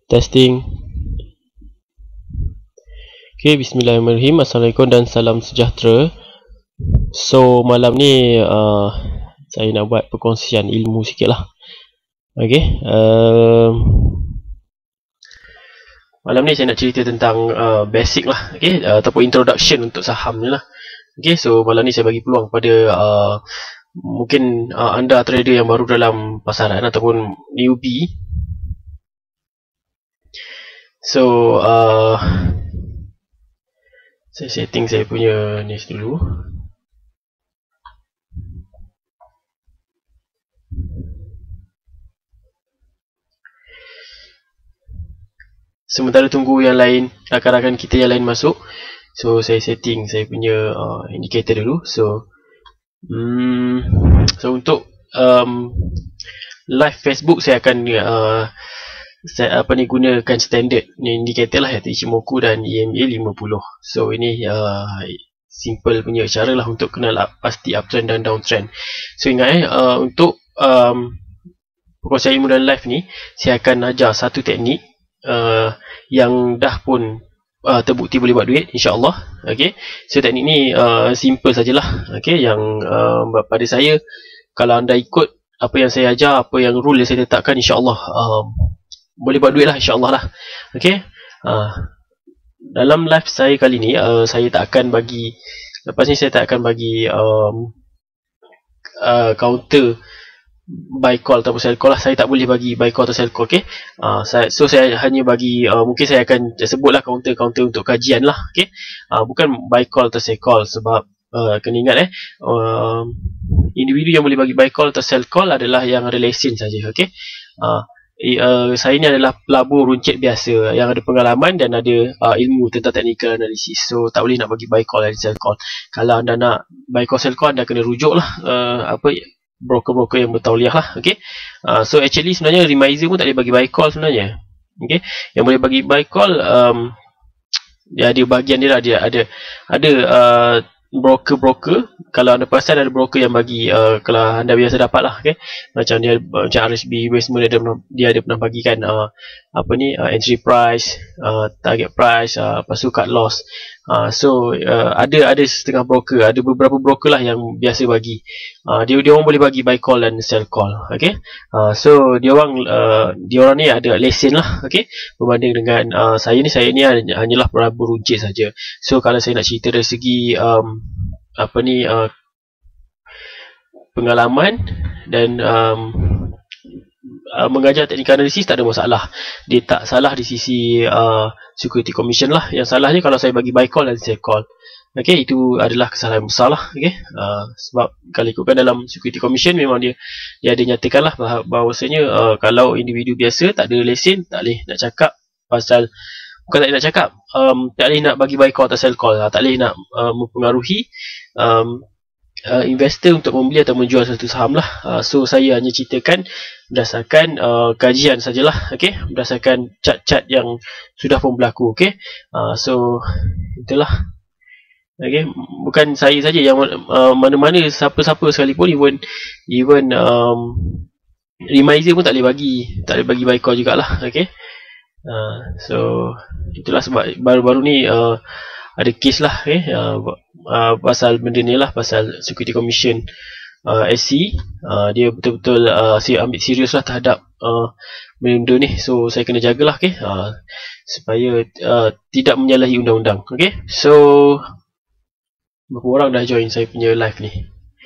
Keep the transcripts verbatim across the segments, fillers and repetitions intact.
Testing. Okay, bismillahirrahmanirrahim. Assalamualaikum dan salam sejahtera. So, malam ni uh, saya nak buat perkongsian ilmu sikit lah. Okay. Uh, malam ni saya nak cerita tentang uh, basic lah. Okay. Uh, ataupun introduction untuk saham ni lah. Okay. So, malam ni saya bagi peluang kepada uh, mungkin uh, anda trader yang baru dalam pasaran ataupun newbie. So, uh, saya setting saya punya ni dulu. Sementara tunggu yang lain, rakan-rakan kita yang lain masuk. So, saya setting saya punya uh, indicator dulu. So, hmm, so untuk um, live Facebook saya akan uh, saya apa ni gunakan standard ni indikator lah, iaitu Ichimoku dan E M A lima puluh. So ini uh, simple punya cara lah untuk kenal up, pasti uptrend dan downtrend. So ingat eh uh, untuk um, perkongsian ilmu dan live ni saya akan ajar satu teknik uh, yang dah pun uh, terbukti boleh buat duit, insya-Allah. Okey. So teknik ni uh, simple sajalah. Okey, yang uh, pada saya kalau anda ikut apa yang saya ajar, apa yang rule yang saya letakkan, insya-Allah uh, boleh buat duit lah, insyaAllah lah. Okay. uh, Dalam live saya kali ni uh, saya tak akan bagi, lepas ni saya tak akan bagi um, uh, counter buy call ataupun sell call lah. Saya tak boleh bagi buy call atau sell call. Okay. uh, saya, So saya hanya bagi uh, mungkin saya akan sebutlah counter-counter untuk kajian lah. Okay. uh, Bukan buy call atau sell call. Sebab uh, kena ingat eh uh, individu yang boleh bagi buy call atau sell call adalah yang ada lesen saja. Okay. uh, Uh, saya ni adalah pelabur runcit biasa yang ada pengalaman dan ada uh, ilmu tentang technical analysis. So tak boleh nak bagi buy call dan sell call. Kalau anda nak buy call sell call, anda kena rujuk lah uh, apa broker-broker yang bertauliah lah. Okay. uh, So actually sebenarnya Remizer pun tak boleh bagi buy call sebenarnya. Okay. Yang boleh bagi buy call um, dia ada bahagian dia lah. Dia ada ada uh, broker-broker. Kalau anda perasan ada broker yang bagi uh, kalau anda biasa dapat lah. Okay. Macam dia macam R S B semua dia ada pernah, dia ada pernah bagikan uh, apa ni uh, entry price, uh, target price, uh, lepas tu cut loss. uh, So uh, ada ada setengah broker, ada beberapa broker lah yang biasa bagi. uh, Dia dia orang boleh bagi buy call dan sell call. Okay. uh, So dia orang uh, dia orang ni ada lesen lah. Okay. Berbanding dengan uh, saya ni, saya ni hanyalah pelabur runcit saja. So kalau saya nak cerita dari segi um, apa ni uh, pengalaman dan um, uh, mengajar teknik analisis, tak ada masalah. Dia tak salah di sisi uh, security commission lah. Yang salahnya kalau saya bagi buy call dan sell call. Okay, itu adalah kesalahan besar lah. Okay. uh, sebab kalau ikutkan dalam security commission, memang dia dia ada nyatakan lah bah bahawasanya uh, kalau individu biasa tak ada lesen, tak boleh nak cakap pasal, bukan tak boleh nak cakap, um, tak boleh nak bagi buy call atau sell call lah. Tak boleh nak uh, mempengaruhi um, uh, investor untuk membeli atau menjual satu saham lah. uh, So saya hanya ceritakan berdasarkan uh, kajian sajalah. Okay. Berdasarkan chart-chart yang sudah pun berlaku. Okay. uh, So itulah. Okay. Bukan saya saja yang uh, mana-mana, siapa-siapa sekalipun, even even um, Remizer pun tak boleh bagi tak boleh bagi buy call jugalah. Okay. Uh, so itulah sebab baru-baru ni uh, ada kes lah eh, uh, uh, pasal benda ni lah, pasal security commission uh, S C. uh, dia betul-betul uh, saya ambil serius lah terhadap uh, benda ni. So saya kena jagalah. Okay. uh, supaya uh, tidak menyalahi undang-undang. Okay. So berapa orang dah join saya punya live ni?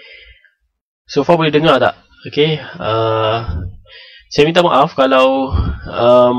So far boleh dengar tak? Okay. uh, saya minta maaf kalau um,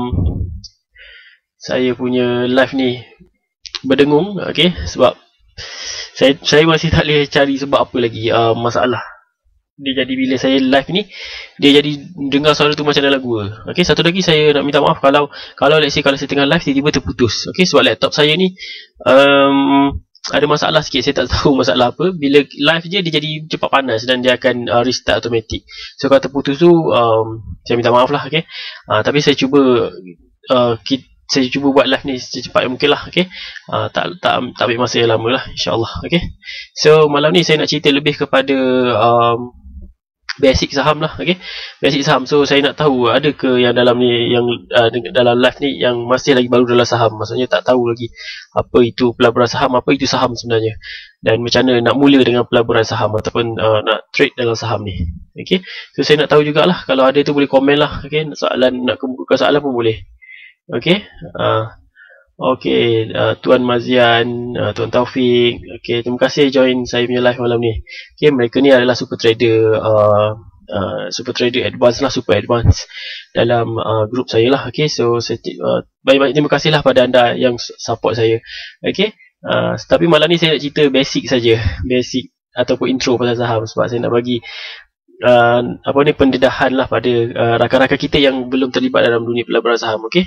saya punya live ni berdengung. Okay. Sebab saya saya masih tak boleh cari sebab apa lagi uh, masalah. Dia jadi bila saya live ni, dia jadi dengar suara tu macam dalam gua. Okay. Satu lagi saya nak minta maaf kalau kalau let's say kalau saya tengah live tiba-tiba terputus. Okay. Sebab laptop saya ni um, ada masalah sikit. Saya tak tahu masalah apa. Bila live je dia jadi cepat panas dan dia akan uh, restart automatic. So kalau terputus tu um, saya minta maaf lah. Okay. uh, Tapi saya cuba uh, kita saya cuba buat live ni secepat yang mungkin lah. Okay. uh, tak, tak, tak ambil masa yang lama lah, insyaAllah. Okay. So malam ni saya nak cerita lebih kepada um, basic saham lah. Okay, basic saham. So saya nak tahu ada ke yang dalam ni, yang uh, dalam live ni yang masih lagi baru dalam saham, maksudnya tak tahu lagi apa itu pelaburan saham, apa itu saham sebenarnya, dan macam mana nak mula dengan pelaburan saham ataupun uh, nak trade dalam saham ni. Okay, so saya nak tahu jugalah. Kalau ada tu boleh komen lah. Okay, soalan, nak kemuka soalan pun boleh. Okay, uh, okay, uh, Tuan Mazian, uh, Tuan Taufik, okay, terima kasih join saya punya live malam ni. Okay, mereka ni adalah super trader, uh, uh, super trader advance lah, super advance dalam uh, grup saya lah. Okay, so saya, uh, banyak-banyak terima kasih lah pada anda yang support saya. Okay, uh, tapi malam ni saya nak cerita basic saja, basic ataupun intro pasal saham, sebab saya nak bagi uh, apa ni, pendedahan lah pada uh, rakan-rakan kita yang belum terlibat dalam dunia pelaburan saham. Okay,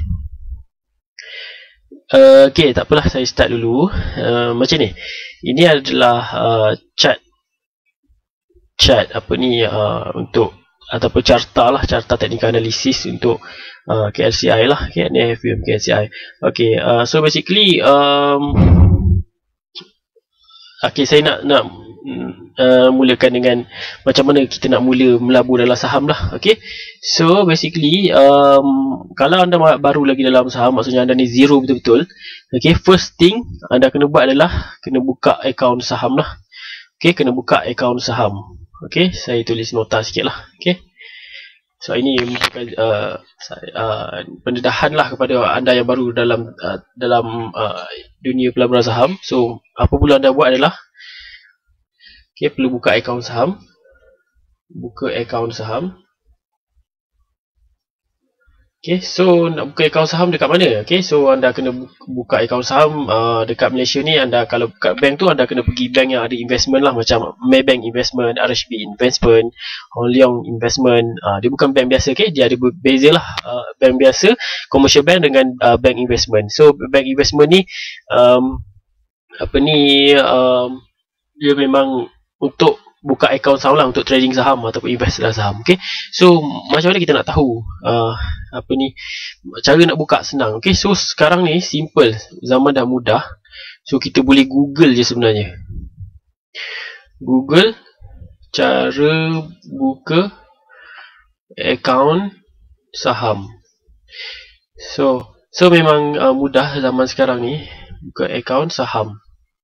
Uh, okay, tak apalah, saya start dulu. Uh, macam ni. Ini adalah uh, chart chart apa ni, uh, untuk ataupun carta lah, carta technical analysis untuk uh, K L C I lah, okay, N F U M K L C I. Okay, uh, so basically um, okay, saya nak nak uh, mulakan dengan macam mana kita nak mula melabur dalam saham lah. Okay, so basically um, kalau anda baru lagi dalam saham, maksudnya anda ni zero betul-betul. Okay, first thing anda kena buat adalah kena buka akaun saham lah. Okay, kena buka akaun saham. Okay, saya tulis nota sikit lah. Okay, so ini uh, uh, pendedahan lah kepada anda yang baru dalam uh, dalam uh, dunia pelaburan saham. So apa pula anda buat adalah, okay, perlu buka akaun saham. Buka akaun saham. Okay, so nak buka akaun saham dekat mana? Okay, so anda kena buka akaun saham uh, dekat Malaysia ni. Anda kalau buka bank tu, anda kena pergi bank yang ada investment lah, macam Maybank Investment, R H B Investment, Hong Leong Investment. Uh, dia bukan bank biasa, okay, dia ada berbeza lah. Uh, bank biasa, commercial bank dengan uh, bank investment. So bank investment ni um, apa ni, um, dia memang untuk buka akaun saham lah, untuk trading saham ataupun invest dalam saham. Okay, so macam mana kita nak tahu uh, apa ni, cara nak buka senang. Okay, so sekarang ni simple, zaman dah mudah. So kita boleh google je sebenarnya. Google cara buka akaun saham. So so memang uh, mudah zaman sekarang ni buka akaun saham.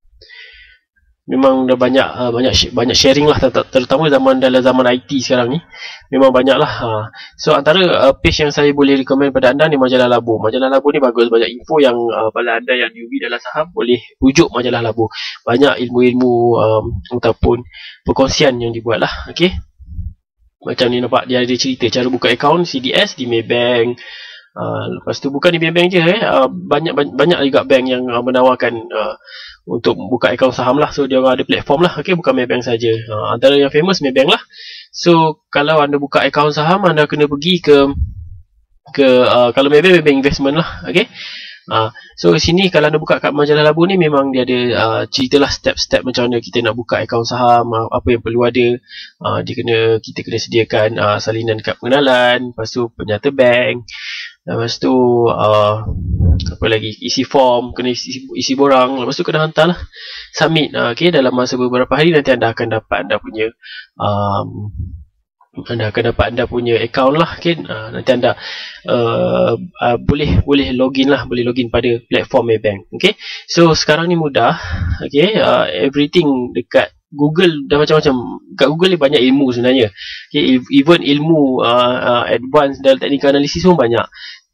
Memang dah banyak uh, banyak banyak sharing lah, terutama zaman dalam zaman I T sekarang ni, memang banyak lah. Uh. So antara uh, page yang saya boleh recommend pada anda ni majalah Labo. Majalah Labo ni bagus, banyak info yang uh, pada anda yang newbie dalam saham boleh rujuk majalah Labo. Banyak ilmu-ilmu um, ataupun perkongsian yang dibuat lah. Okay, macam ni nampak dia ada cerita cara buka akaun C D S di Maybank. Uh, lepas tu bukan di Maybank je, eh. uh, banyak, banyak banyak juga bank yang uh, menawarkan uh, untuk buka akaun saham lah. So dia orang ada platform lah. Okay, bukan Maybank saja. Uh, antara yang famous Maybank lah. So kalau anda buka akaun saham, anda kena pergi ke ke uh, kalau Maybank, Maybank Investment lah. Okay, uh, so sini kalau anda buka kat majalah Labo ni, memang dia ada uh, ceritalah step-step macam mana kita nak buka akaun saham, uh, apa yang perlu ada. Uh, dia kena kita kena sediakan uh, salinan kad pengenalan, lepas tu penyata bank. Lepas tu uh, apa lagi, isi form, kena isi, isi borang. Lepas tu kena hantar lah, submit. uh, okay, dalam masa beberapa hari nanti anda akan dapat anda punya um, anda akan dapat anda punya account lah. Okay, uh, nanti anda uh, uh, boleh boleh login lah, boleh login pada platform Maybank. Okay, so sekarang ni mudah. Okay, uh, everything dekat Google dah macam-macam. Kat Google ni banyak ilmu sebenarnya. Okay, even ilmu uh, uh, advance dalam technical analysis pun banyak.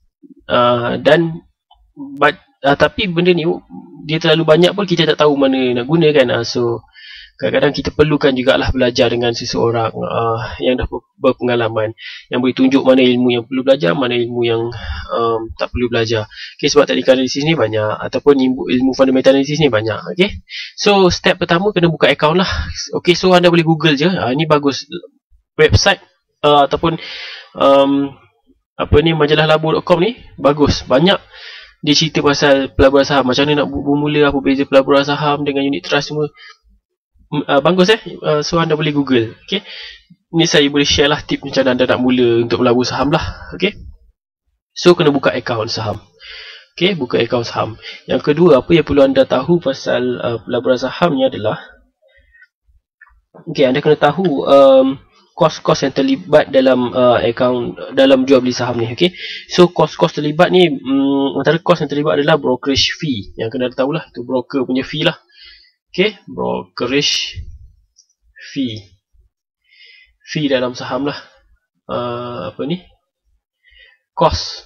Uh, dan but, uh, tapi benda ni dia terlalu banyak pun kita tak tahu mana nak guna kan. Uh, so kadang-kadang kita perlukan jugalah belajar dengan seseorang uh, yang dah berpengalaman, yang boleh tunjuk mana ilmu yang perlu belajar, mana ilmu yang um, tak perlu belajar. Okay, sebab technical analysis ni banyak, ataupun ilmu, ilmu fundamental analysis ni banyak. Okay, so step pertama kena buka account lah. Okay, so anda boleh google je. uh, Ni bagus website uh, ataupun um, apa ni, majalah labo dot com ni bagus. Banyak dia cerita pasal pelaburan saham, macam mana nak bermula, apa beza pelaburan saham dengan unit trust semua. Uh, bagus eh. Uh, so anda boleh google. Okay, ni saya boleh share lah tip macam mana anda nak mula untuk melabur saham lah. Okay, so kena buka akaun saham. Okay, buka akaun saham. Yang kedua, apa yang perlu anda tahu pasal uh, pelaburan saham ni adalah, okay, anda kena tahu um, kos-kos yang terlibat dalam uh, account dalam jual beli saham ni. Okay, so kos-kos terlibat ni, um, antara kos yang terlibat adalah brokerage fee, yang kena tahu lah, tu broker punya fee lah. Okay, brokerage fee, fee dalam saham lah. Uh, apa ni, kos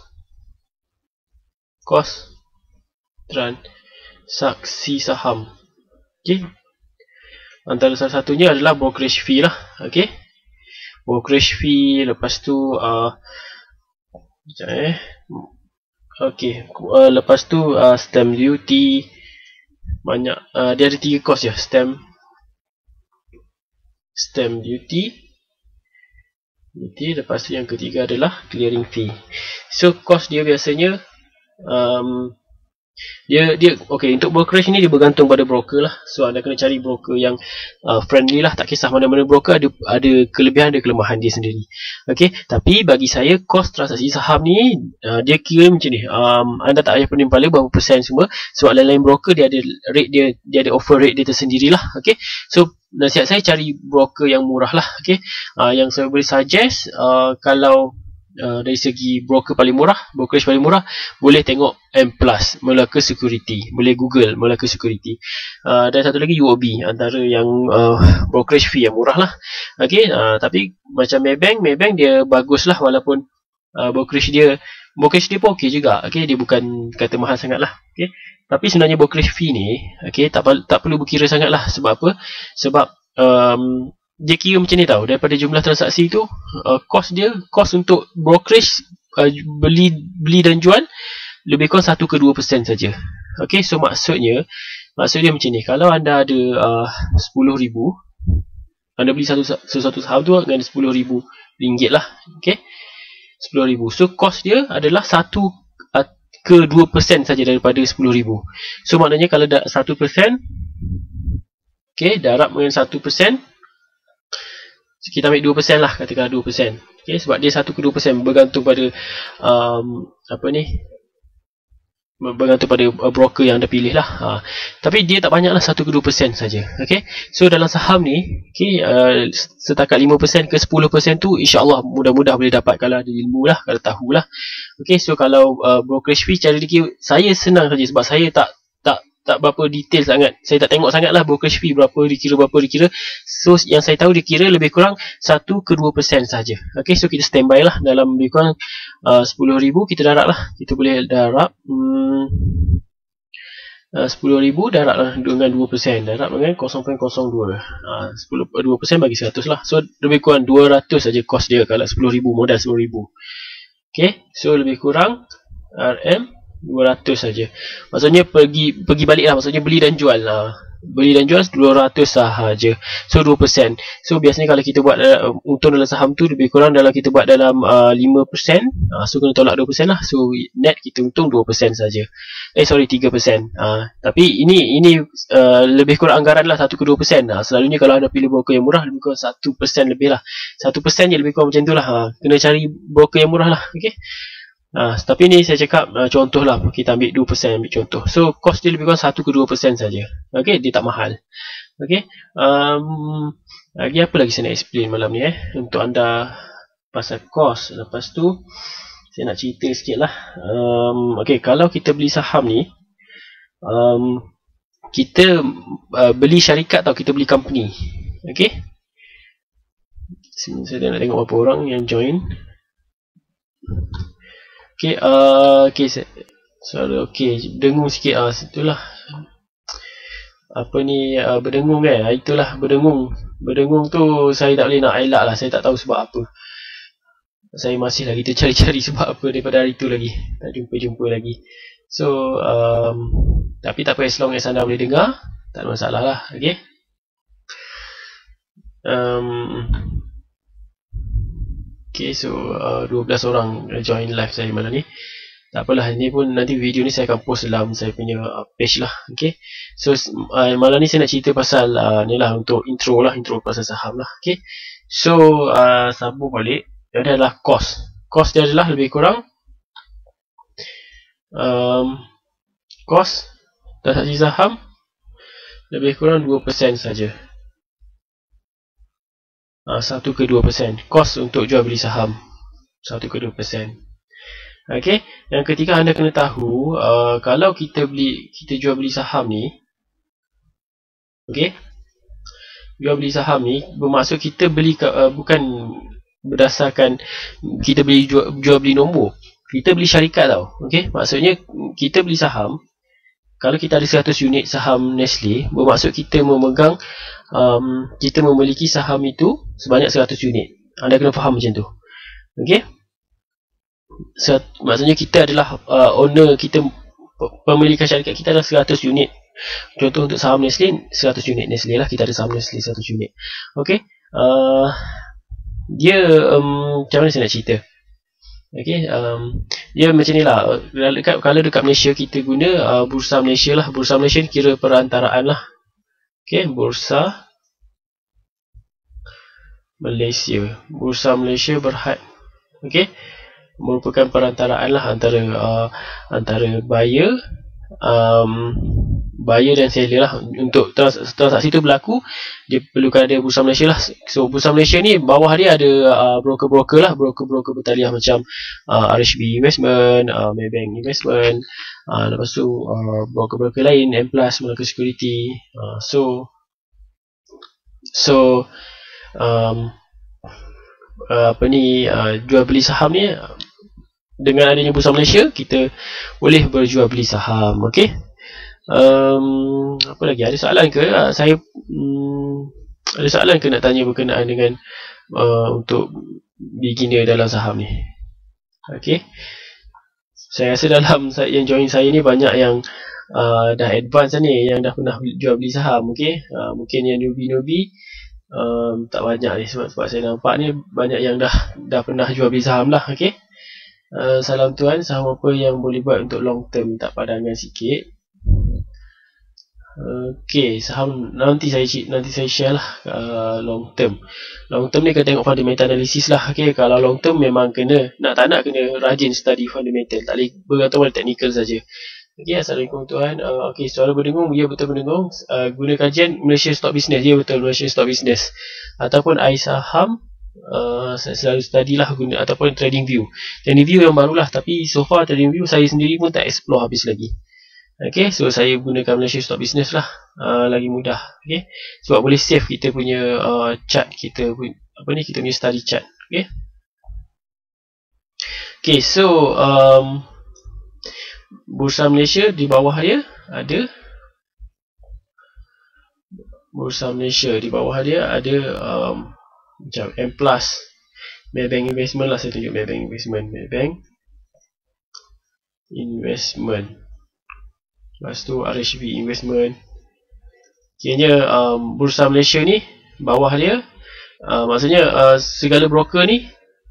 kos transaksi saham. Okay, antara salah satunya adalah brokerage fee lah. Okay, brokerage fee. Lepas tu uh, sekejap eh okay, uh, lepas tu uh, stamp duty. Banyak, uh, dia ada tiga kos je. Stamp stamp duty duty lepas tu yang ketiga adalah clearing fee. So kos dia biasanya um, Dia dia okey, untuk brokerage ni dia bergantung pada broker lah. So anda kena cari broker yang uh, friendly lah. Tak kisah mana-mana broker, ada ada kelebihan, ada kelemahan dia sendiri. Okey, tapi bagi saya kos transaksi saham ni uh, dia kira macam ni. Um, anda tak payah pening kepala berapa persen semua. Sebab lain-lain broker dia ada rate dia, dia ada offer rate dia tersendiri lah. Okey, so nasihat saya cari broker yang murah lah. Okey, uh, yang saya boleh suggest uh, kalau Uh, dari segi broker paling murah, brokerage paling murah, boleh tengok M Plus, Melaka Security. Boleh Google Melaka Security. Uh, dan satu lagi U O B, antara yang uh, brokerage fee yang murah lah. Okay, uh, tapi macam Maybank, Maybank dia bagus lah, walaupun uh, brokerage dia brokerage dia pun ok juga. Okay, dia bukan kata mahal sangat lah. Okay, tapi sebenarnya brokerage fee ni, okay, tak, tak perlu berkira sangat lah. Sebab apa? Sebab um, dia kira macam ni tau, daripada jumlah transaksi tu, uh, kos dia, kos untuk brokerage uh, beli beli dan jual lebih kurang satu ke dua persen saja. Okay, so maksudnya maksud dia macam ni, kalau anda ada uh, sepuluh ribu, anda beli satu sesuatu saham tu dengan sepuluh ribu ringgit lah. Okay, sepuluh ribu, so kos dia adalah satu ke dua persen saja daripada sepuluh ribu. So maknanya kalau dah satu persen, okay, darab dengan satu persen, kita ambil dua persen lah, katakanlah dua persen. Okay, sebab dia satu ke dua persen bergantung pada um, apa ni, bergantung pada broker yang anda pilih lah. Ha. Tapi dia tak banyak lah, satu ke dua persen saja. Okay, so dalam saham ni, okay, uh, setakat lima persen ke sepuluh persen tu insyaAllah mudah-mudah boleh dapat kalau ada ilmu lah, kalau tahu lah. Okay, so kalau uh, brokerage fee cara dikira, saya senang saja sebab saya tak tak tak berapa detail sangat. Saya tak tengok sangat lah brokerage fee berapa dikira, berapa dikira. So yang saya tahu dikira lebih kurang satu ke dua persen saja. Okay, so kita standby lah dalam lebih kurang uh, sepuluh ribu kita darab lah. Kita boleh darab hmm, uh, sepuluh ribu darab lah dengan dua persen. Darab dengan kosong perpuluhan kosong dua. uh, sepuluh, dua persen bagi seratus lah. So lebih kurang dua ratus saja kos dia kalau sepuluh ribu, modal sepuluh ribu. Okay, so lebih kurang R M dua ratus saja. Maksudnya pergi pergi balik lah, maksudnya beli dan jual lah. Beli dan jual dua ratus sahaja. So dua persen. So biasanya kalau kita buat uh, untung dalam saham tu lebih kurang dalam kita buat dalam uh, lima persen. uh, So kena tolak dua persen lah. So net kita untung dua persen saja. Eh sorry, tiga persen. uh, Tapi ini ini uh, lebih kurang anggaran lah, satu ke dua persen. uh, Selalunya kalau anda pilih broker yang murah, lebih kurang satu persen lebih lah. satu persen je lebih kurang macam tu lah. uh, Kena cari broker yang murah lah. Okay, Uh, tapi ni saya cakap uh, contoh lah, kita ambil dua persen, ambil contoh. So kos dia lebih kurang satu ke dua persen saja. Okay, dia tak mahal. Okay, um, lagi apa lagi saya nak explain malam ni eh untuk anda pasal kos. Lepas tu saya nak cerita sikit lah. um, Okay, kalau kita beli saham ni, um, kita uh, beli syarikat tau, kita beli company. Okay, sini saya nak tengok berapa orang yang join. Okay, uh, okay, so, okay, dengung sikit ah, uh, itulah apa ni, uh, berdengung kan, eh? Itulah berdengung, berdengung tu saya tak boleh nak elak lah, saya tak tahu sebab apa. Saya masih lagi tercari-cari sebab apa daripada hari tu lagi, tak jumpa-jumpa lagi. So, um, tapi tak apa, as long as anda boleh dengar, tak ada masalah lah. Okay, um, Okay, so uh, dua belas orang join live saya malam ni. Tak apalah, ini pun nanti video ni saya akan post dalam saya punya uh, page lah. Okay, so uh, malam ni saya nak cerita pasal uh, ni lah, untuk intro lah, intro pasal saham lah. Okay, so uh, sambung balik, dia adalah kos. Kos dia adalah lebih kurang um, kos transaksi saham lebih kurang dua persen saja. uh, satu ke dua peratus kos untuk jual beli saham, satu ke dua peratus. Okey, yang ketiga anda kena tahu uh, kalau kita beli kita jual beli saham ni, okey, jual beli saham ni bermaksud kita beli uh, bukan berdasarkan kita beli jual, jual beli nombor, kita beli syarikat tau. Okey, maksudnya kita beli saham, kalau kita ada seratus unit saham Nestle, bermaksud kita memegang um, kita memiliki saham itu sebanyak seratus unit. Anda kena faham macam tu. Okey, so, maksudnya kita adalah uh, owner, kita pemilikan syarikat kita adalah seratus unit. Contoh untuk saham Nestle, seratus unit Nestle lah, kita ada saham Nestle seratus unit. Okey, uh, dia um, macam mana saya nak cerita? Okey, um, dia macam ni lah. Dekat, kalau dekat Malaysia kita guna uh, Bursa Malaysia lah. Bursa Malaysia ni kira perantaraan lah. Okey, Bursa Malaysia, Bursa Malaysia Berhad. Okey, merupakan perantaraan lah antara uh, antara buyer, um, buyer dan seller lah. Untuk trans transaksi tu berlaku, dia perlukan ada Bursa Malaysia lah. So Bursa Malaysia ni bawah dia ada broker-broker uh, lah, broker-broker bertaliah macam uh, R H B Investment, uh, Maybank Investment, uh, lepas tu uh, broker-broker lain, M Plus, Melaka Security. uh, so so um, uh, apa ni uh, jual beli saham ni, dengan adanya Bursa Malaysia kita boleh berjual beli saham. Okey, um, apa lagi, ada soalan ke? Uh, saya um, ada soalan ke nak tanya berkenaan dengan uh, untuk beginner dalam saham ni? Okey, saya rasa dalam yang join saya ni banyak yang uh, dah advance ni, yang dah pernah jual beli saham. Okey, uh, mungkin yang newbie-newbie um, tak banyak ni, sebab, sebab saya nampak ni banyak yang dah dah pernah jual beli saham lah. Okey, uh, salam tuan, saham apa yang boleh buat untuk long term? Tak padangan sikit. Okey, saham nanti saya nanti saya share lah. uh, long term long term ni kena tengok fundamental analysis lah. Okey, kalau long term memang kena, nak tak nak kena rajin study fundamental, tak boleh bergantung pada technical saja. Okey, assalamualaikum tuan. uh, Okey, suara berdengung, ya betul berdengung. uh, guna kajian Malaysia Stock Business, ya betul Malaysia Stock Business, ataupun I saham. Uh, saya selalu study lah guna, ataupun Trading View. Trading View yang barulah, tapi so far Trading View saya sendiri pun tak explore habis lagi. Okey, so saya gunakan Malaysia Stock Business lah, uh, lagi mudah. Okey, sebab boleh save kita punya uh, chart, kita pun apa ni, kita punya study chart. Okey. Okey, so um, Bursa Malaysia di bawah dia ada Bursa Malaysia di bawah dia ada um, macam M Plus, Maybank Investment lah, saya tunjuk Maybank Investment, Maybank Investment. Lepas tu R H B Investment. Kiranya um, Bursa Malaysia ni bawah dia, uh, maksudnya uh, segala broker ni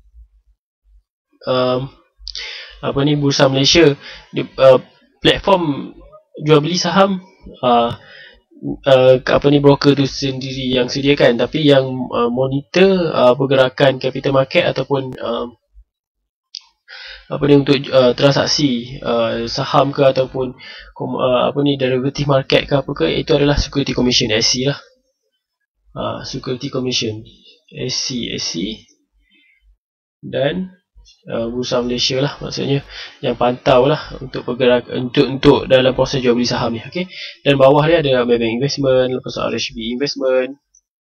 um, apa ni, Bursa Malaysia di, uh, platform jual beli saham, uh, uh, apa ni, broker tu sendiri yang sediakan, tapi yang uh, monitor uh, pergerakan capital market ataupun uh, apa ni, untuk uh, transaksi uh, saham ke ataupun uh, apa ni, derivative market ke apa ke, itu adalah Security Commission, S C lah. uh, Security Commission, S C, S C dan uh, Bursa Malaysia lah, maksudnya yang pantau lah untuk pergerakan, untuk untuk dalam proses jual beli saham ni. Okey, dan bawah dia ada Maybank Investment, lepas tu R H B Investment,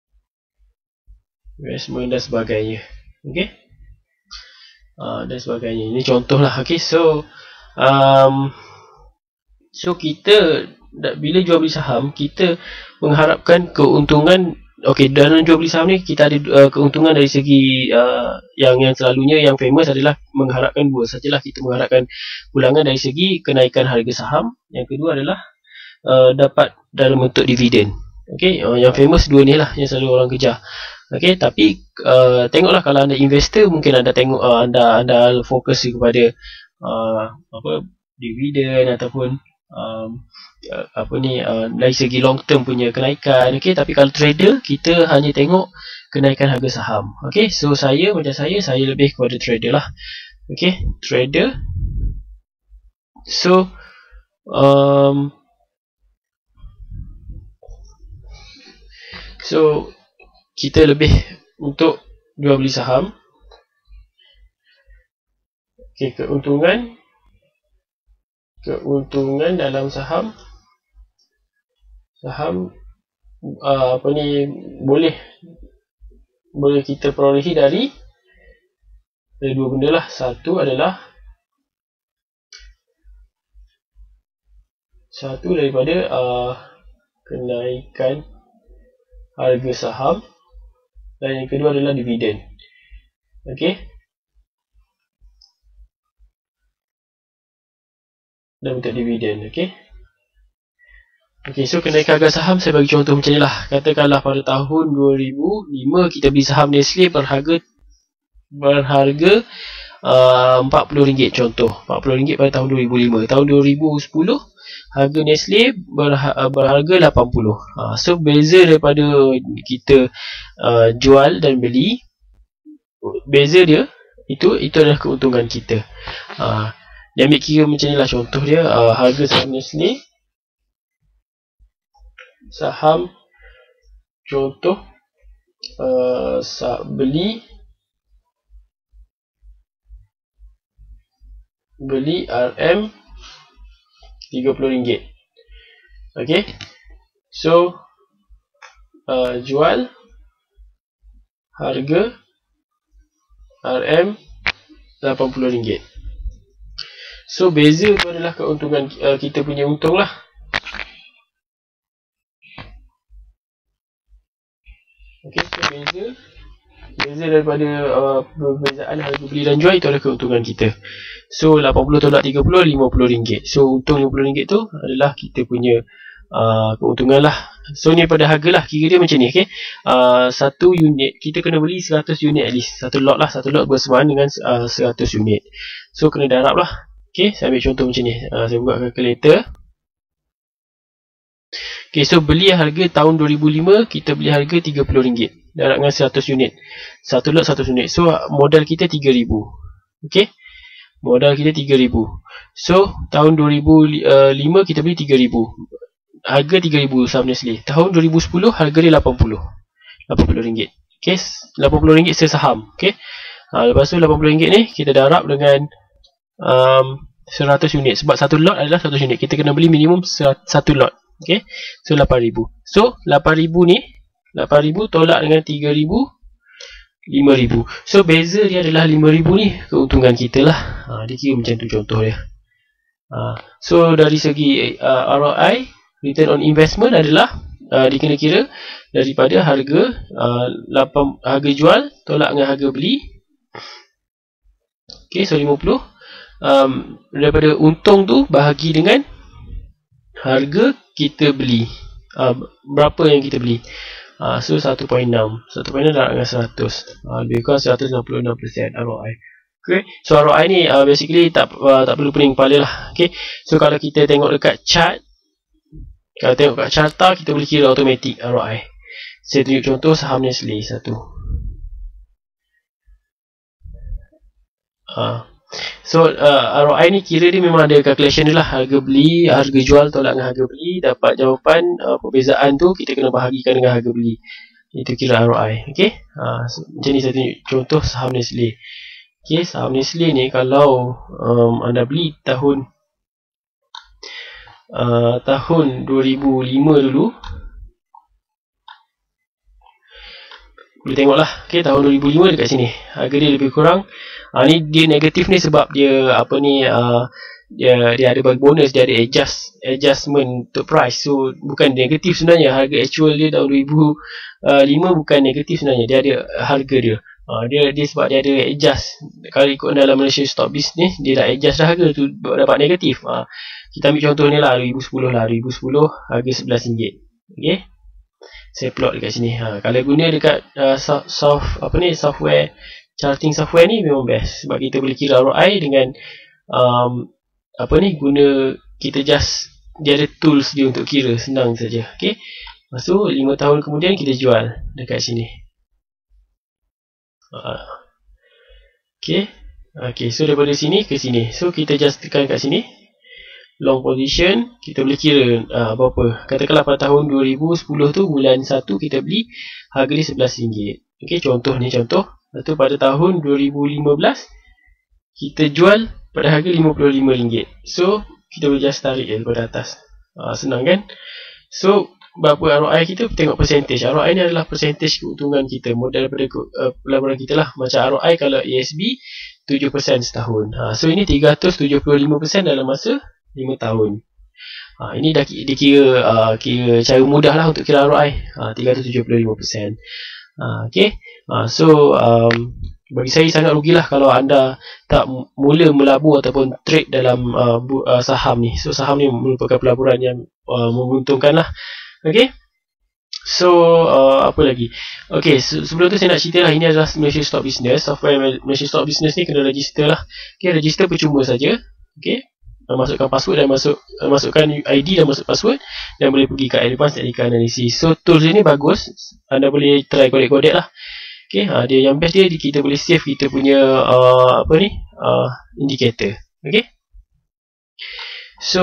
Investment dan sebagainya. Okey, Uh, dan sebagainya. Ini contoh lah. Okay, so um, so kita bila jual beli saham, kita mengharapkan keuntungan. Okay, dalam jual beli saham ni kita ada uh, keuntungan dari segi uh, yang yang selalunya yang famous adalah mengharapkan dua sajalah. Kita mengharapkan pulangan dari segi kenaikan harga saham. Yang kedua adalah uh, dapat dalam bentuk dividen. Okay, uh, yang famous dua ni lah yang selalu orang kejar. Okey, tapi uh, tengoklah kalau anda investor, mungkin anda tengok uh, anda anda fokus kepada uh, apa, dividen ataupun um, uh, apa ni, uh, dari segi long term punya kenaikan. Okey, tapi kalau trader, kita hanya tengok kenaikan harga saham. Okey, so saya macam saya saya lebih kepada trader lah. Okey, trader. So um, so kita lebih untuk jual beli saham. Okey, keuntungan keuntungan dalam saham saham uh, apa ni boleh boleh kita perolehi dari dari dua benda lah. Satu adalah satu daripada uh, kenaikan harga saham, dan yang kedua adalah dividen. Okey, dan bentuk dividen. Okey. Okey, so kenaikan harga saham saya bagi contoh macam ni lah. Katakanlah pada tahun dua ribu lima kita beli saham Nestle berharga berharga uh, empat puluh ringgit contoh. empat puluh ringgit pada tahun dua ribu lima. Tahun dua ribu sepuluh harga Nestle berha berharga lapan puluh. Uh, so beza daripada kita uh, jual dan beli, beza dia itu itu adalah keuntungan kita. Uh, dia ambil kira macam ni lah contoh dia, uh, harga saham Nestle, saham contoh uh, sah beli beli R M tiga puluh ringgit. Okey, so uh, jual harga R M lapan puluh ringgit. So beza tu adalah keuntungan uh, kita punya untung lah. Okey, so beza beza daripada uh, perbezaan harga beli dan jual itu adalah keuntungan kita. So lapan puluh tolak tiga puluh, lima puluh ringgit. So untung lima puluh ringgit tu adalah kita punya uh, keuntungan lah. So ni pada harga lah, kira dia macam ni. Okay, uh, satu unit kita kena beli seratus unit at least, satu lot lah. Satu lot bersamaan dengan uh, seratus unit. So kena darab lah. Okay, saya ambil contoh macam ni. uh, Saya buat calculator. Okay, so beli harga tahun dua ribu lima kita beli harga tiga puluh ringgit, darab dengan seratus unit. Satu lot seratus unit. So modal kita tiga ribu. Okay, modal kita tiga ribu. So tahun dua ribu lima kita beli tiga ribu. Harga tiga ribu saham Nestle. Tahun dua ribu sepuluh harga dia lapan puluh. lapan puluh ringgit. Okay, lapan puluh ringgit sesaham. Okay, ha, lepas tu lapan puluh ringgit ni kita darab dengan um, seratus unit. Sebab satu lot adalah seratus unit, kita kena beli minimum satu lot. Okay, so lapan ribu. So lapan ribu ni, lapan ribu tolak dengan tiga ribu, lima ribu. So beza dia adalah lima ribu ni keuntungan kita lah. ha, Dia kira macam tu contoh dia. ha, So dari segi uh, R O I, return on investment adalah uh, dia kena kira daripada harga uh, lapan, harga jual tolak dengan harga beli. Okay, so lima puluh. um, Daripada untung tu bahagi dengan harga kita beli, uh, berapa yang kita beli. uh, So satu perpuluhan enam. satu perpuluhan enam darab dengan seratus, uh, lebih kurang seratus enam puluh enam peratus R O I. Okay, so R O I ni uh, basically tak uh, tak perlu pening kepala lah. Okay, so kalau kita tengok dekat chart, kalau tengok kat carta, kita boleh kira automatic R O I. Saya tunjuk contoh saham Nestle satu. uh, So uh, R O I ni kira dia memang ada calculation dia lah. Harga beli, harga jual tolak dengan harga beli, dapat jawapan uh, perbezaan tu kita kena bahagikan dengan harga beli. Itu kira R O I. Okay, uh, so, macam ni saya tunjuk contoh saham Nestle. Okay, saham Nestle ni kalau um, anda beli tahun uh, tahun dua ribu lima dulu, boleh tengok lah. Okay, tahun dua ribu lima dekat sini harga dia lebih kurang. Ha, ni dia negatif ni sebab dia apa ni, uh, dia dia ada bagi bonus, dia ada adjust adjustment untuk price. So bukan negatif sebenarnya, harga actual dia tahun dua ribu lima bukan negatif sebenarnya, dia ada harga dia. Uh, dia dia sebab dia ada adjust. Kalau ikut dalam Malaysia Stock Business, dia dah adjust dah harga tu dapat negatif. Uh, kita ambil contoh ni lah, dua ribu sepuluh lah, dua ribu sepuluh harga sebelas ringgit. Okey, saya plot dekat sini. Ha, kalau guna dekat uh, soft, soft apa ni software, charting software ni memang best sebab kita boleh kira R O I dengan um, apa ni, guna kita just dia ada tools dia untuk kira, senang saja. Okey, lepas tu lima tahun kemudian kita jual dekat sini. uh, Okey, okey, so daripada sini ke sini, so kita just tekan kat sini long position, kita boleh kira uh, berapa. Katakanlah pada tahun dua ribu sepuluh tu bulan satu kita beli, harga dia sebelas ringgit. Okey, contoh ni contoh. Lepas tu pada tahun dua ribu lima belas kita jual pada harga lima puluh lima ringgit. So kita boleh just tarik daripada atas. Uh, senang kan? So berapa R O I kita? Tengok percentage. R O I ni adalah percentage keuntungan kita, modal daripada uh, pelaburan kita lah. Macam R O I kalau A S B tujuh peratus setahun. Ha, so ini tiga ratus tujuh puluh lima peratus dalam masa lima tahun. Ha, ini dah dikira uh, kira cara mudah lah untuk kira R O I. Ha, tiga ratus tujuh puluh lima peratus. Ha, okay. Ha, so um, bagi saya sangat rugilah kalau anda tak mula melabur ataupun trade dalam uh, uh, saham ni. So saham ni merupakan pelaburan yang uh, menguntungkan lah. Okay. So uh, apa lagi? Okay, se sebelum tu saya nak cerita lah, ini adalah Malaysia Stock Business. Software Malaysia Stock Business ni kena register lah. Okay, register percuma saja. Okay, masukkan password dan masuk uh, masukkan I D dan masuk password, dan boleh pergi ke Advanced Technical Analysis. So tools ini bagus, anda boleh try kodek-kodek lah. Okay, uh, dia yang best dia kita boleh save kita punya uh, apa ni uh, indicator. Okay, so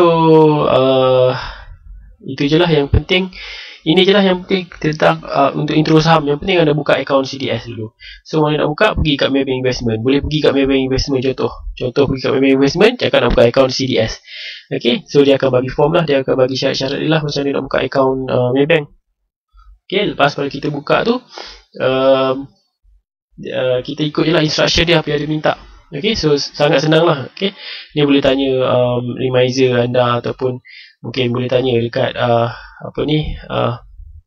uh, itu je lah yang penting. Ini je lah yang penting tentang uh, untuk intro saham. Yang penting anda buka akaun C D S dulu. So mana nak buka, pergi kat Maybank Investment. Boleh pergi kat Maybank Investment contoh. Contoh pergi kat Maybank Investment, cakap nak buka akaun C D S. Okay, so dia akan bagi form lah, dia akan bagi syarat-syarat dia lah macam mana nak buka akaun uh, Maybank. Okay, lepas pada kita buka tu uh, uh, kita ikut je lah instruction dia apa yang dia minta. Okay, so sangat senang lah. Okay, dia boleh tanya um, remiser anda, ataupun mungkin boleh tanya dekat uh, apa ni uh,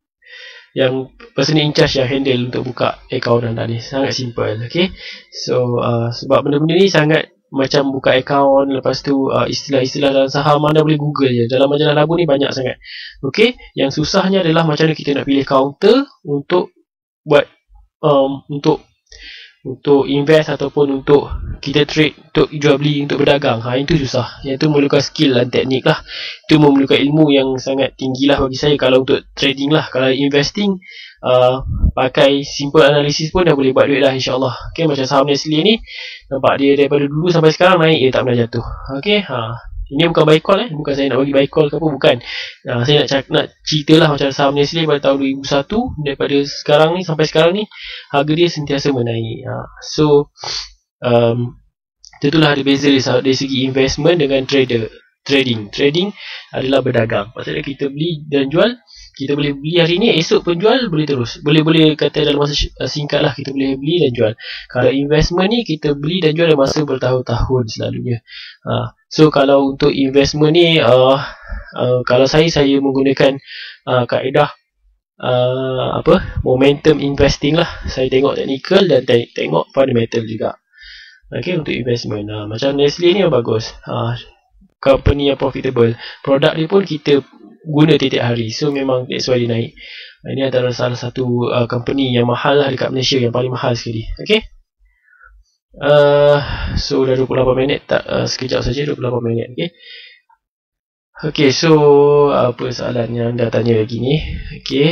yang person in charge yang handle untuk buka akaun anda ni. Sangat simple. Okay, so uh, sebab benda-benda ni sangat macam buka akaun, lepas tu uh, istilah-istilah dalam saham anda boleh google je. Dalam majalah labur ni banyak sangat. Okay, yang susahnya adalah macam mana kita nak pilih counter untuk buat um, untuk untuk invest ataupun untuk kita trade, untuk jual beli, untuk berdagang. Ha, itu susah. Yang tu memerlukan skill dan teknik lah. Itu memerlukan ilmu yang sangat tinggi lah bagi saya. Kalau untuk trading lah, kalau investing uh, pakai simple analysis pun dah boleh buat duit lah, insyaAllah. Okay, macam saham Nestle ni, nampak dia daripada dulu sampai sekarang naik, dia tak pernah jatuh. Okay, ha. Ini bukan buy call eh, bukan saya nak bagi buy call ke apa, bukan. Nah, saya nak cak, nak ceritalah macam saham Nestle pada tahun dua ribu satu, daripada sekarang ni sampai sekarang ni harga dia sentiasa menaik. Ha. So um, itulah ada beza dia dari segi investment dengan trader. Trading, trading adalah berdagang. Maksudnya kita beli dan jual. Kita boleh beli hari ni, esok pun jual, boleh terus. Boleh-boleh kata dalam masa singkat lah kita boleh beli dan jual. Kalau investment ni, kita beli dan jual dalam masa bertahun-tahun selalunya. Ha. So kalau untuk investment ni, uh, uh, kalau saya, saya menggunakan uh, kaedah uh, apa momentum investing lah. Saya tengok technical dan te tengok fundamental juga. Okay, untuk investment. Uh, macam Nestle ni yang bagus. Uh, company yang profitable. Produk dia pun kita guna tiap hari. So memang that's why dia naik. Ini adalah salah satu uh, company yang mahal lah dekat Malaysia, yang paling mahal sekali. Okay, uh, so dah dua puluh lapan minit. Tak, uh, sekejap saja dua puluh lapan minit. Okay, okay, so apa soalan yang anda tanya lagi ni? Okay,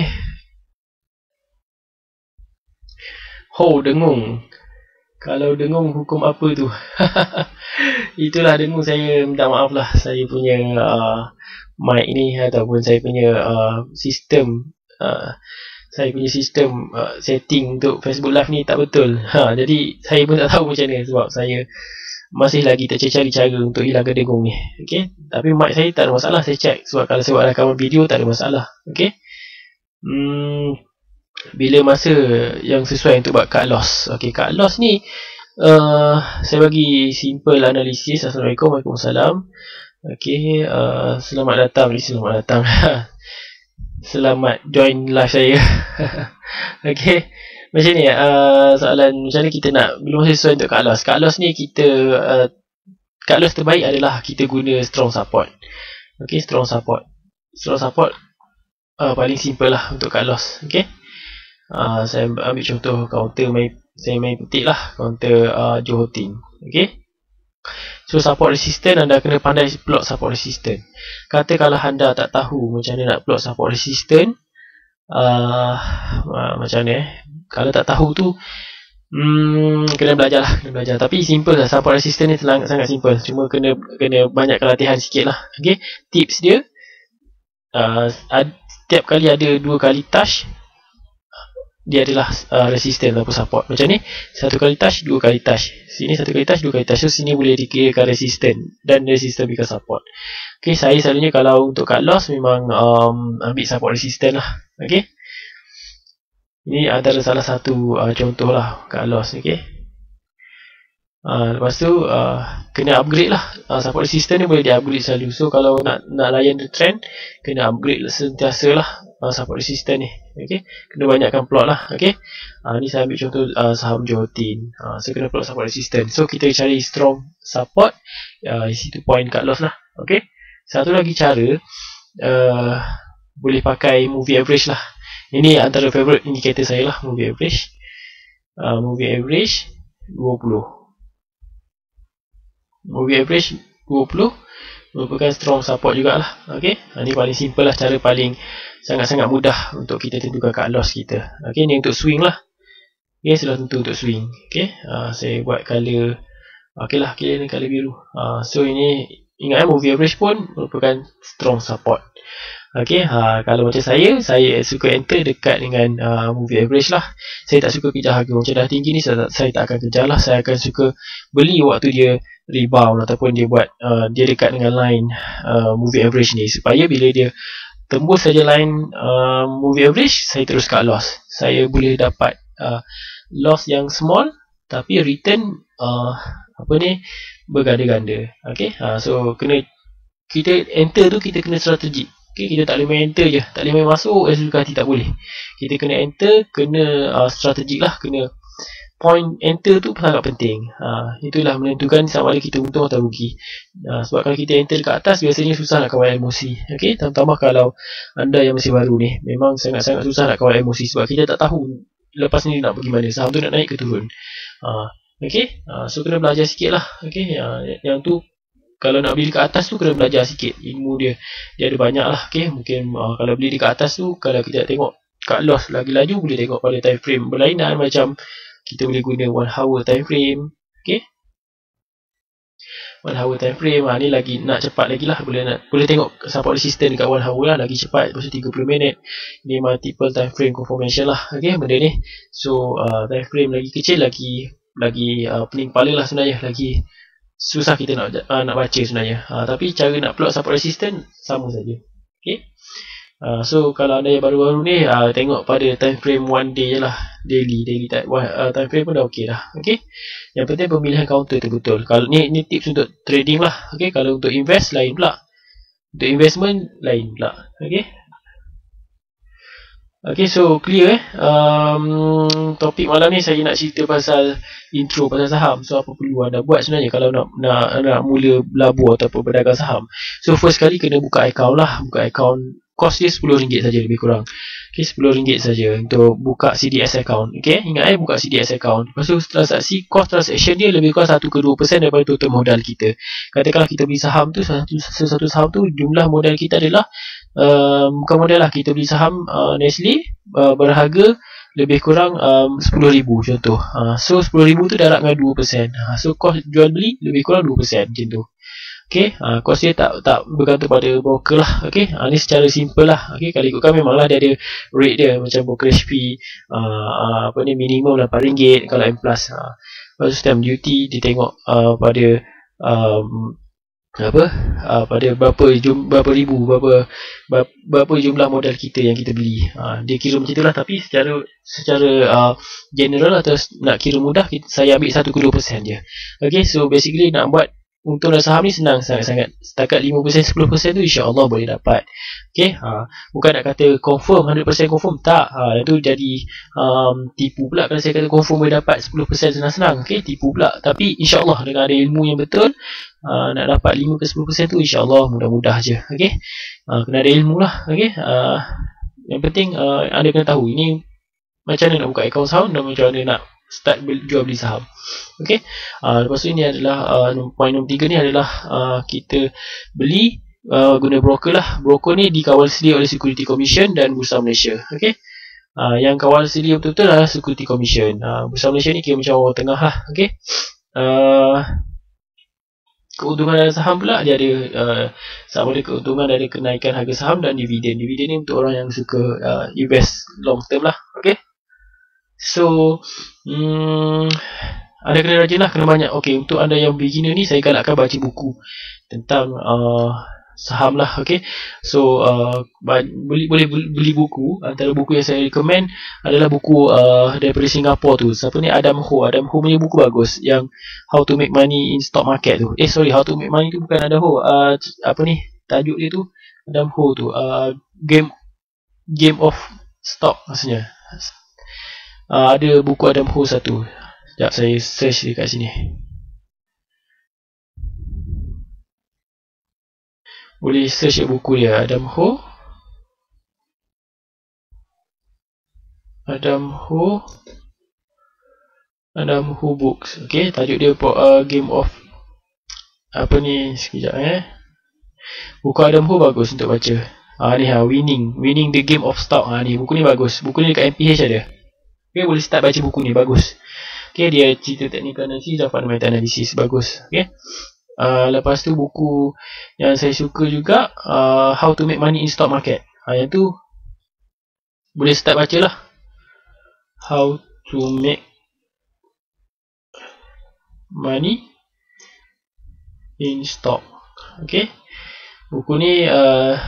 Ho, dengung. Kalau dengung hukum apa tu? Itulah dengung. Saya minta maaf lah, saya punya uh, mic ni ataupun saya punya uh, sistem uh, saya punya sistem uh, setting untuk Facebook Live ni tak betul. Ha, jadi saya pun tak tahu macam mana, sebab saya masih lagi tak cari cara untuk hilangkan dengung ni. Okay, tapi mic saya tak ada masalah, saya check. Sebab kalau saya buat rakaman video tak ada masalah. Okay, hmm, bila masa yang sesuai untuk buat cut loss. Okay, cut loss ni uh, saya bagi simple analisis. Assalamualaikum, Waalaikumsalam. Okay, uh, selamat datang. Selamat datang. Selamat join live saya. Okay, macam ni uh, soalan macam ni kita nak, belum sesuai untuk cut loss. Cut loss ni kita uh, cut loss terbaik adalah kita guna strong support. Okay, strong support. Strong support uh, paling simple lah untuk cut loss. Okay, uh, saya ambil contoh counter main, saya main petik lah counter uh, Johor Ting. Okay, so support resistance, anda kena pandai plot support resistance. Kata kalau anda tak tahu macam mana nak plot support resistance, uh, uh, macam mana eh, kalau tak tahu tu hmm, kena belajar lah, kena belajar. Tapi simple lah, support resistance ni sangat, sangat simple. Cuma kena kena banyak latihan sikit lah. Okay, tips dia uh, ad, setiap kali ada dua kali touch, dia adalah uh, resistance ataupun support. Macam ni, satu kali touch, dua kali touch. Sini satu kali touch, dua kali touch. So sini boleh dikirakan resistance dan resistance become support. Okay, saya selalunya kalau untuk cut loss memang um, ambil support resistance lah. Okay, ini antara salah satu uh, contoh lah cut loss. Okay, uh, lepas tu uh, kena upgrade lah. uh, support resistance ni boleh di upgrade selalu. So kalau nak nak layan the trend, kena upgrade sentiasa lah uh, support resistance ni. Okay, kena banyakkan plot lah. Okay, uh, ni saya ambil contoh uh, saham Johtin. uh, so kena plot support resistance. So kita cari strong support, uh, situ point cut loss lah. Okay, satu lagi cara, uh, boleh pakai movie average lah. Ini antara favorite indicator saya lah, movie average. uh, movie average dua puluh, movie average dua puluh merupakan strong support jugalah. Okay, ini paling simple lah, cara paling sangat-sangat mudah untuk kita tentukan cut loss kita. Okay, ni untuk swing lah. Okay, sudah tentu untuk swing. Okay, uh, saya buat color, okay lah, okay, ni color biru. uh, so ini ingat, movie average pun merupakan strong support. Okay, ha, kalau macam saya, saya suka enter dekat dengan uh, movie average lah. Saya tak suka kejar harga macam dah tinggi ni, saya, saya tak akan kejar lah. Saya akan suka beli waktu dia rebound ataupun dia buat uh, dia dekat dengan line uh, movie average ni, supaya bila dia tembus saja line uh, movie average, saya terus cut loss. Saya boleh dapat uh, loss yang small tapi return uh, apa ni, berganda-ganda. Okay, uh, so kena kita enter tu, kita kena strategik. Okay, kita tak boleh main enter je, tak boleh main masuk as suka hati, tak boleh. Kita kena enter, kena uh, strategik lah, kena point enter tu sangat penting. uh, Itulah menentukan sama ada kita untung atau rugi. uh, Sebab kalau kita enter dekat atas, biasanya susah nak kawal emosi. Okay, tambah kalau anda yang masih baru ni, memang sangat-sangat susah nak kawal emosi. Sebab kita tak tahu lepas ni nak pergi mana, saham tu nak naik ke turun. uh, Okay, uh, so kena belajar sikit lah. Okay, uh, yang tu kalau nak beli dekat atas tu kena belajar sikit ilmu dia. Dia ada banyak lah. Okay, mungkin uh, kalau beli dekat atas tu, kalau kita tengok cut loss lagi laju, boleh tengok pada time frame berlainan. Macam kita boleh guna one hour time frame. Okay, one hour time frame. Ha, ni lagi nak cepat lagi lah. Boleh nak, boleh tengok support resistance dekat one hour lah, lagi cepat. Lepas tu tiga puluh minit. Ni multiple time frame confirmation lah. Okay, benda ni. So uh, time frame lagi kecil, lagi lagi uh, pening kepala lah sebenarnya. Lagi susah kita nak uh, nak baca sebenarnya. uh, Tapi cara nak plot support resistance sama saja. Okay, uh, so kalau anda yang baru-baru ni, uh, tengok pada time frame one day je lah. Daily daily time, uh, time frame pun dah ok dah. Okay, yang penting pemilihan counter tu betul. Kalau ni ni tips untuk trading lah. Okay, kalau untuk invest lain pula, untuk investment lain pula. Okay, Okay, so clear eh. Um, topik malam ni saya nak cerita pasal intro pasal saham. So apa perlu anda buat sebenarnya kalau nak nak nak mula berlabur ataupun berdagang saham. So first kali kena buka account lah. Buka account, cost dia sepuluh ringgit saja lebih kurang. Okay, sepuluh ringgit saja untuk buka C D S account. Okay, ingat eh, buka C D S account. Lepas tu transaksi, cost transaction dia lebih kurang satu ke dua peratus daripada total modal kita. Katakanlah kita beli saham tu, satu, satu saham tu jumlah modal kita adalah Um, bukan modal lah, kita beli saham uh, Nestle uh, berharga lebih kurang um, sepuluh ribu contoh. uh, So sepuluh ribu tu darab dengan dua peratus. uh, So cost jual beli lebih kurang dua peratus macam tu. Okay, uh, cost dia tak tak bergantung pada broker lah. Okay, uh, ni secara simple lah. Okay, kalau ikutkan memanglah dia ada rate dia, macam brokerage fee uh, uh, apa ni, minimum lapan ringgit kalau M plus. uh, Lepas tu stamp duty dia tengok uh, pada um, apa uh, pada berapa jum, berapa ribu berapa berapa jumlah modal kita yang kita beli. uh, dia kira macam itulah, tapi secara secara uh, general atau nak kira mudah, kita, saya ambil satu ke dua peratus je. Okay, so basically nak buat untung dalam saham ni senang sangat-sangat. Setakat lima peratus sepuluh peratus tu insya-Allah boleh dapat. Okay, ha, bukan nak kata confirm one hundred percent confirm, tak. Ha, itu jadi um, tipu pula kalau saya kata confirm boleh dapat sepuluh peratus senang-senang. Okay, tipu pula. Tapi insya-Allah dengan ada ilmu yang betul, uh, nak dapat lima ke sepuluh peratus tu insya-Allah mudah-mudah je. Okay, uh, kena ada ilmu lah. Okay, uh, yang penting uh, anda kena tahu ini macam mana nak buka account saham dan macam mana nak start jual beli saham. Okay, uh, lepas tu ini adalah uh, poin nombor tiga ni adalah uh, kita beli uh, guna broker lah. Broker ni dikawal sedia oleh Security Commission dan Bursa Malaysia. Okay, uh, yang kawal sedia betul-betul adalah Security Commission. uh, Bursa Malaysia ni kira macam orang tengah lah. Okay, uh, keuntungan dalam saham pula dia ada uh, sama ada keuntungan dari kenaikan harga saham dan dividen. Dividen ni untuk orang yang suka uh, invest long term lah. Okay, So hmm, anda kena rajin lah, kena banyak. Okay, untuk anda yang beginner ni, saya galakkan baca buku tentang uh, saham lah. Okay, so uh, beli, boleh beli buku. Antara buku yang saya recommend adalah buku uh, daripada Singapura tu. Siapa ni? Adam Ho. Adam Ho punya buku bagus, yang How to Make Money in Stock Market tu. Eh sorry, How to Make Money tu bukan Adam Ho. uh, Apa ni tajuk dia tu? Adam Ho tu uh, Game Game of Stock maksudnya. uh, Ada buku Adam Ho satu. Sekejap saya search dekat sini. Boleh search buku dia, Adam Ho. Adam Ho. Adam Ho Books. Okay, tajuk dia uh, Game of apa ni, sekejap eh. Buku Adam Ho bagus untuk baca. Ah ni ha, Winning, Winning the Game of Stock. Ah ni, buku ni bagus. Buku ni dekat M P H ada. Okay, boleh start baca buku ni, bagus. Okay, dia cerita technical analysis dan fundamental analysis, bagus. Okay. Uh, lepas tu buku yang saya suka juga, uh, How to Make Money in Stock Market. Uh, yang tu boleh start baca lah. How to Make Money in Stock. Okay. Buku ni uh,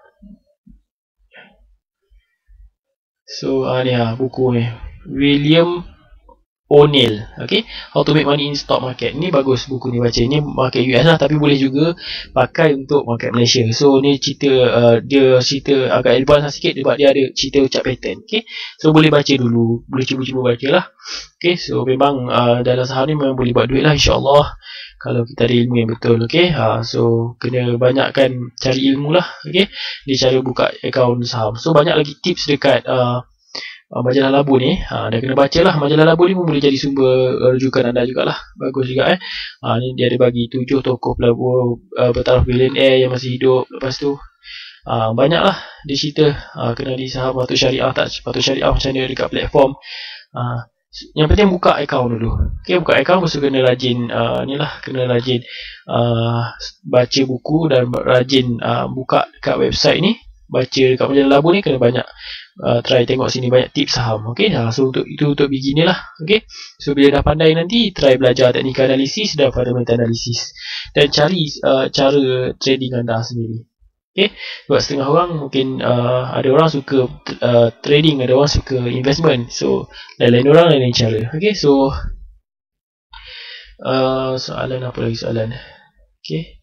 so uh, ni ha, buku ni William O'Neill. Okay, How to Make Money in Stock Market. Ni bagus buku ni baca. Ni market U S lah, tapi boleh juga pakai untuk market Malaysia. So ni cerita uh, dia cerita agak advance lah sikit, sebab dia ada cerita chart pattern. Okay, so boleh baca dulu, boleh cuba-cuba baca lah. Okay, so memang uh, dalam saham ni memang boleh buat duit lah, insyaAllah, kalau kita ada ilmu yang betul. Okay, uh, so kena banyakkan cari ilmu lah. Okay, dia cara buka akaun saham. So banyak lagi tips dekat uh, Uh, majalah Labu ni. uh, Anda kena baca lah. Majalah Labu ni pun boleh jadi sumber uh, rujukan anda jugalah. Bagus juga eh. uh, Ni dia ada bagi tujuh tokoh pelabur uh, bertaraf billionaire yang masih hidup. Lepas tu uh, banyak lah dia cerita uh, kena di saham patut syariah tak patut syariah macam mana dekat platform. uh, Yang penting buka akaun dulu. Okay, buka akaun. Lepas tu kena rajin uh, ni lah, kena rajin uh, baca buku dan rajin uh, buka dekat website ni. Baca dekat majalah Labu ni kena banyak uh, try tengok sini, banyak tips saham. Okay, uh, so untuk itu untuk beginner lah. Okay, so bila dah pandai nanti try belajar technical analysis dan fundamental analysis, dan cari uh, cara trading anda sendiri. Okay, sebab setengah orang mungkin uh, ada orang suka uh, trading, ada orang suka investment. So lain-lain orang lain-lain cara. Okay, so uh, soalan apa lagi soalan? Okay,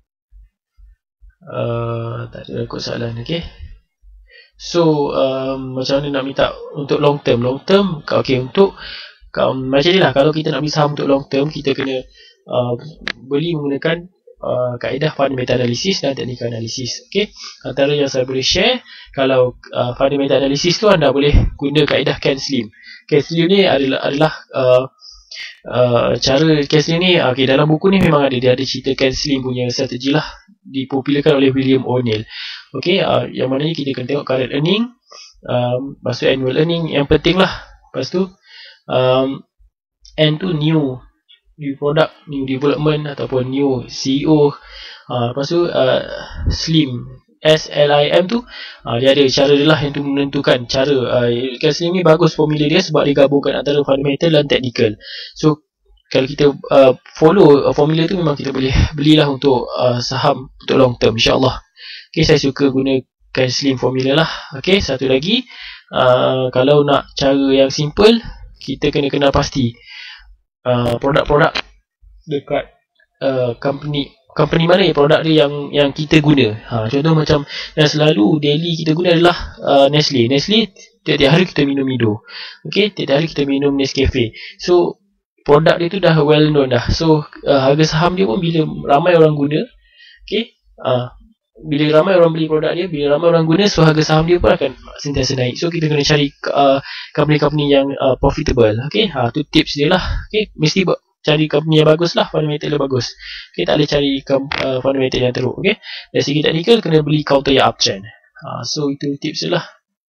Uh, tak ada rekod soalan. Okay, so um, macam mana nak minta untuk long term? Long term, okay, untuk um, macam ni lah, kalau kita nak beli saham untuk long term, kita kena uh, beli menggunakan uh, kaedah fundamental analysis dan technical analysis. Okay, antara yang saya boleh share, kalau uh, fundamental analysis tu anda boleh guna kaedah Ken Slim. Ken Slim ni adalah adalah uh, Uh, cara Ken Slim ni, okay, dalam buku ni memang ada, dia ada cerita Ken Slim punya strategi lah, dipopularkan oleh William O'Neill. Okay, uh, yang mana kita kena tengok current earning, um, lepas tu annual earning yang penting lah. Lepas tu um, and tu new new product, new development ataupun new C E O. uh, Lepas tu uh, Slim, S L I M tu, uh, dia ada cara dia lah yang tu menentukan cara. uh, Ken Slim ni bagus formula dia, sebab dia gabungkan antara fundamental dan technical. So kalau kita uh, follow uh, formula tu, memang kita boleh belilah untuk uh, saham untuk long term, insyaAllah. Okay, saya suka guna Ken Slim formula lah. Okay, satu lagi, uh, kalau nak cara yang simple, kita kena kenal pasti uh, produk-produk dekat uh, company company mana ya, produk dia yang yang kita guna. Ha, contoh macam yang selalu daily kita guna adalah uh, Nestle. Nestle tiap-tiap hari kita minum Milo. Okey, tiap-tiap hari kita minum Nescafe. So produk dia tu dah well known dah. So uh, harga saham dia pun bila ramai orang guna, okey, uh, bila ramai orang beli produk dia, bila ramai orang guna, so harga saham dia pun akan sentiasa naik. So kita kena cari uh, company-company yang uh, profitable. Okey, ha, tu tips dia lah. Okey, mesti buat cari company yang bagus lah, fundamental yang bagus. Okay, tak boleh cari uh, fundamental yang teruk. Okay, dari segi technical kena beli counter yang uptrend. uh, So itu tips je lah,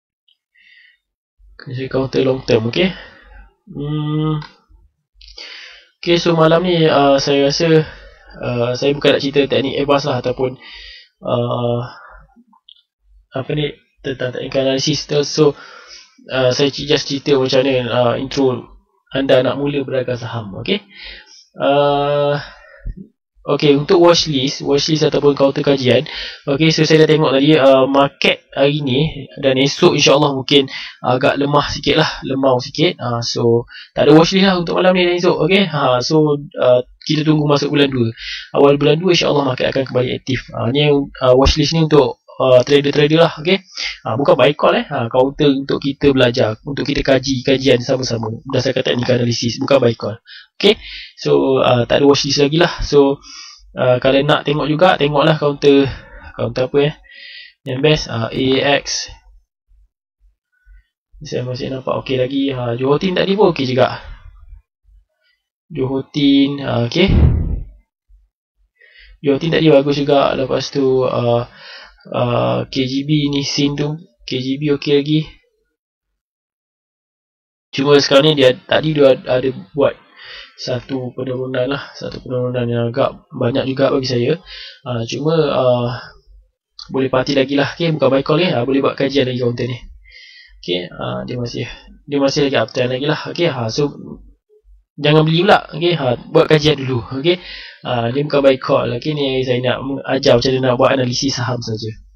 kena cari counter long term. Okay, hmm. Okay, so malam ni uh, saya rasa uh, saya bukan nak cerita teknik advance lah, ataupun uh, apa ni, tentang technical analysis. So uh, saya just cerita macam mana uh, intro anda nak mula berdagang saham. Okay. Uh, Okay, untuk watchlist, watchlist ataupun counter kajian. Okay, so saya dah tengok tadi uh, market hari ni dan esok insyaAllah mungkin agak lemah sikit lah, lemau sikit. uh, So, tak ada watchlist lah untuk malam ni dan esok. Okay, uh, so uh, kita tunggu masuk bulan dua. Awal bulan dua insyaAllah market akan kembali aktif. uh, Ni uh, watchlist ni untuk uh, trader-trader lah. Okay, uh, bukan buy call eh, uh, counter untuk kita belajar, untuk kita kaji kajian sama-sama berdasarkan teknik analisis, bukan buy call. Okay, so uh, tak ada watchlist lagi lah. So uh, kalau nak tengok juga, tengoklah counter counter apa eh yang best, uh, A A X. Saya masih nampak okey lagi. uh, Johor Tin tadi pun okey juga. Johor Tin, uh, okey, Johor Tin tadi bagus juga. Lepas tu uh, uh, K G B ni Sin tu, K G B okey lagi. Cuma sekarang ni dia tadi dia ada buat satu penurunan lah, satu penurunan yang agak banyak juga bagi saya. uh, Cuma uh, boleh parti lagi lah. Okay, bukan buy call ni, uh, boleh buat kajian lagi counter ni. Okay, uh, dia masih dia masih lagi uptrend lagi lah. Okay, uh, so jangan beli pula. Okay, uh, buat kajian dulu. Okay, uh, dia bukan buy call. Okay, ni saya nak ajar macam mana nak buat analisis saham saja.